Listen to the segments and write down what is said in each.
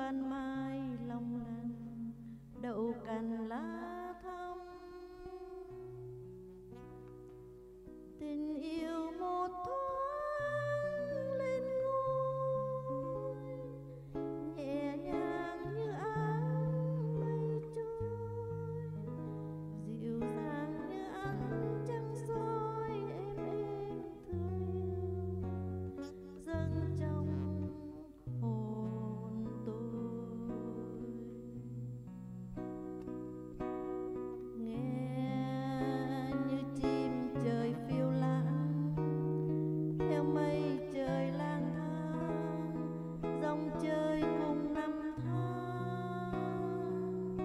ban mai long lanh đậu cành lá thắm. Tình yêu một thoáng lên ngôi, nhẹ nhàng như áng mây trôi, dịu dàng như ánh trăng soi êm êm thương yêu dâng trong hồn tôi. Nghe như chim trời phiêu lãng theo mây trời lang thang, dòng chơi cùng năm tháng.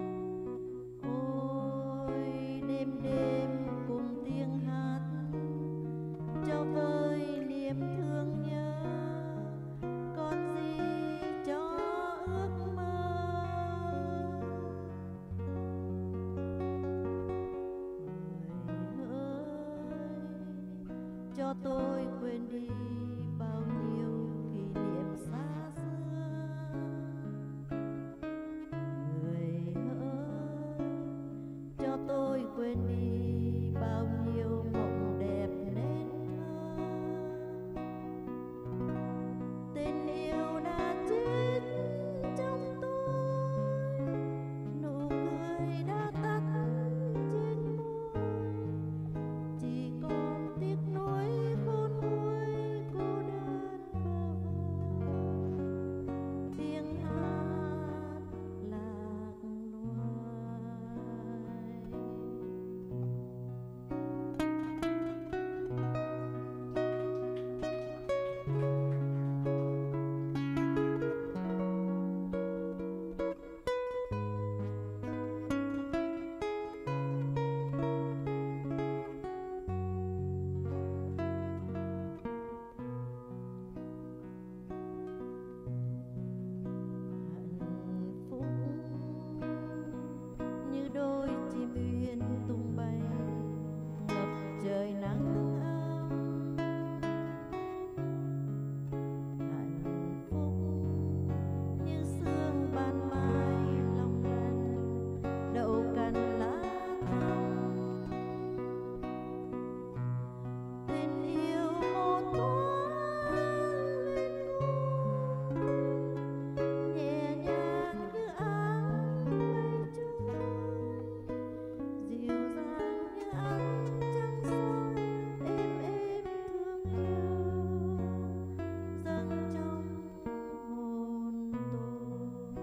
Ôi đêm đêm cùng tiếng hát cho vơi niềm thương nhớ, còn gì cho ước mơ. Người ơi cho tôi quên đi bao nhiêu kỷ niệm xa xưa. Người ơi cho tôi quên đi bao nhiêu mộng đẹp nên thơ. Tình yêu đã chết trong tôi, nụ cười đã tắt trên môi, chỉ còn tiếc nuối khôn nguôi cô đơn bơ vơ, tiếng hát lạc loài. Hạnh phúc như đôi chim uyên tung bay ngập trời nắng ấm. Hạnh phúc như sương ban mai long lanh đậu cành lá thắm. Tình yêu một thoáng lên ngôi, nhẹ nhàng như áng mây trôi, dịu dàng như ánh trăng soi êm êm thương yêu dâng trong hồn tôi.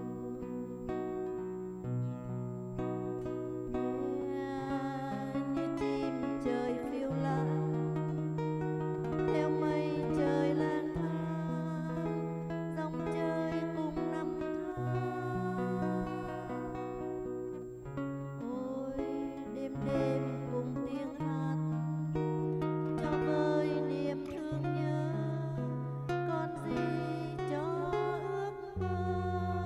Nghe như chim trời phiêu lãng theo mây trời lang thang, dòng chơi cùng năm tháng. Ôi đêm đêm cùng tiếng hát cho vơi niềm thương nhớ, còn gì cho ước mơ.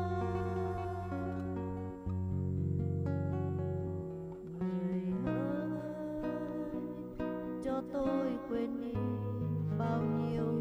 Người ơi cho tôi quên đi bao nhiêu